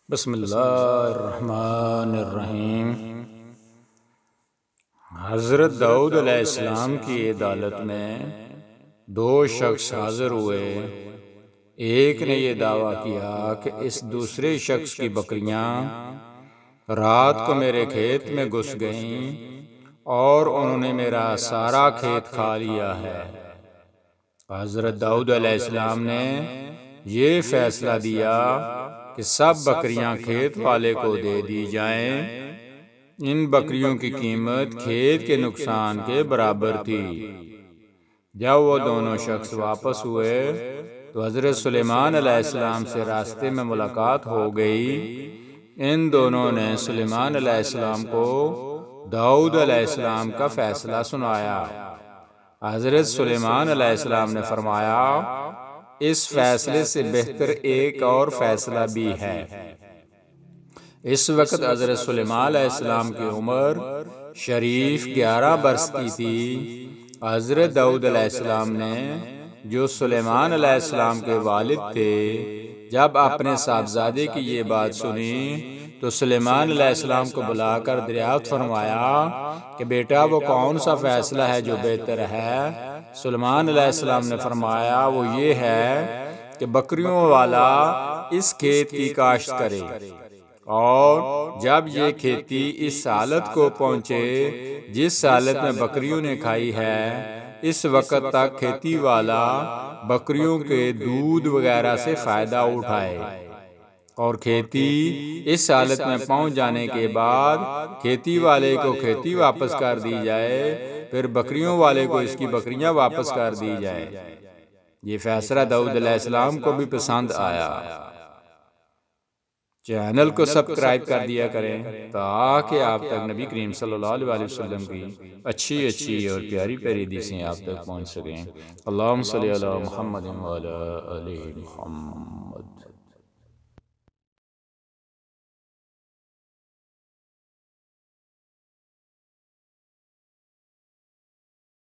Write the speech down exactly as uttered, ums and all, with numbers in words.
بسم اللہ الرحمن الرحیم۔ حضرت داؤد علیہ السلام کی عدالت میں دو شخص حاضر ہوئے۔ ایک نے یہ دعویٰ کیا کہ اس دوسرے شخص کی بکریاں رات کو میرے کھیت میں گھس گئیں اور انہوں نے میرا سارا کھیت کھا لیا ہے۔ حضرت داؤد علیہ السلام نے یہ فیصلہ دیا کہ سب بکریاں کھیت والے کو دے دی جائیں۔ ان بکریوں کی قیمت کھیت کے نقصان کے برابر تھی۔ جب وہ دونوں شخص واپس ہوئے تو حضرت سلیمان علیہ السلام سے راستے میں ملاقات ہو گئی۔ ان دونوں نے سلیمان علیہ السلام کو داؤد علیہ السلام کا فیصلہ سنایا۔ حضرت سلیمان علیہ السلام نے فرمایا، اس فیصلے سے بہتر ایک اور فیصلہ بھی ہے۔ اس وقت حضرت سلیمان علیہ السلام کی عمر شریف گیارہ برس کی تھی۔ حضرت داؤد علیہ السلام نے جو سلیمان علیہ السلام کے والد تھے، جب اپنے صاحبزادے کی یہ بات سنی تو سلیمان علیہ السلام کو بلا کر دریافت فرمایا کہ بیٹا وہ کون سا فیصلہ ہے جو بہتر ہے؟ سلیمان علیہ السلام نے فرمایا وہ یہ ہے کہ بکریوں والا اس کھیت کی کاشت کرے، اور جب یہ کھیتی اس حالت کو پہنچے جس حالت میں بکریوں نے کھائی ہے، اس وقت تک کھیتی والا بکریوں کے دودھ وغیرہ سے فائدہ اٹھائے، اور کھیتی اس حالت میں پہنچ جانے کے بعد کھیتی والے کو کھیتی واپس کر دی جائے، پھر بکریوں والے کو اس کی بکریاں واپس کر دی جائے۔ یہ فیصلہ داؤد علیہ السلام کو بھی پسند آیا۔ چینل کو سبسکرائب کر دیا کریں تاکہ آپ تک نبی کریم صلی اللہ علیہ وسلم کی اچھی اچھی اور پیاری پیاری حدیثیں آپ تک پہنچ سکیں۔ اللہم صلی علی محمد وعلی آل محمد۔